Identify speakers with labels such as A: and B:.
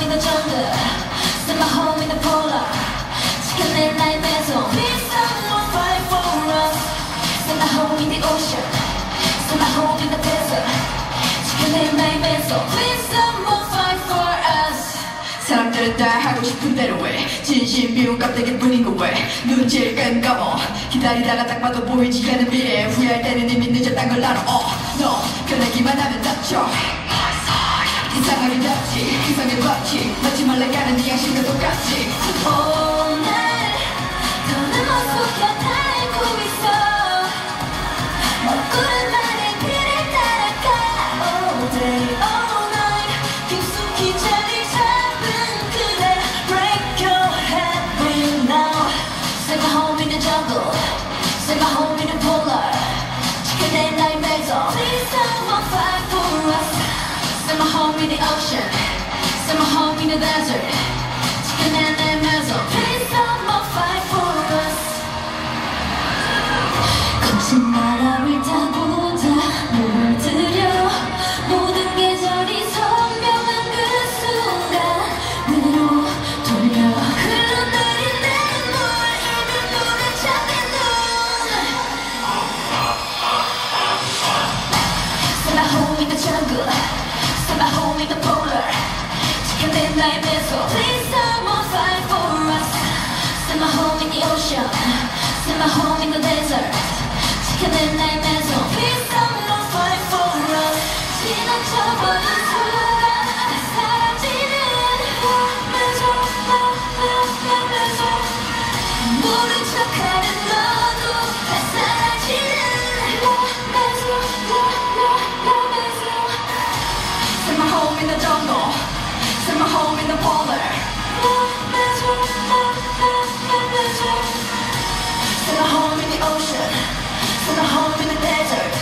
A: in the jungle, send my home in the polar. Chicken and night maison, please someone fight for us. Send my home in the ocean, send my home in the desert. Chicken and night maison, please someone fight for us.
B: 사람들은 다 하고 싶은 대로 해. 진심 미운 껍데기 뿐인 거 왜 눈질 끈감어. 기다리다가 딱 봐도 보이지 않는 미래. 후회할 때는 이미 늦었단 걸 알아. 너 변하기만 하면 다쳐. 이상하게 닿지 이상하게 봤지 마치 말라가는 네 양심과 똑같지.
A: 오늘 더는 못 속여 달고 있어. 먹구름 안에 그를 따라가. All day all night 깊숙이 자리 잡은 그대. Break your head right now. Send my home in the jungle, send my home in the polar. Chicken and night maison, please someone fight for us. Send my home in the ocean, send my home in the desert. Chicken and night maison, please someone fight for us. 거친 나라를 타고 다 물들여 모든 계절이 선명한 그 순간 눈으로 돌려 흘러내린 내 눈물 이 눈물에 잠긴 눈. Send my home in the jungle, send my home in the polar. Chicken and night maison, please someone fight for us. Send my home in the ocean, send my home in the desert. Chicken and night maison, please someone fight for us. 지나쳐버린 순간 사라지는 love maison, love maison. 모른 척하는 너도 다 사라지는 love maison, love maison.
B: Send my home in the jungle, send my home in the polar.
A: Love maison, love maison.
B: Send my home in the ocean, send my home in the desert.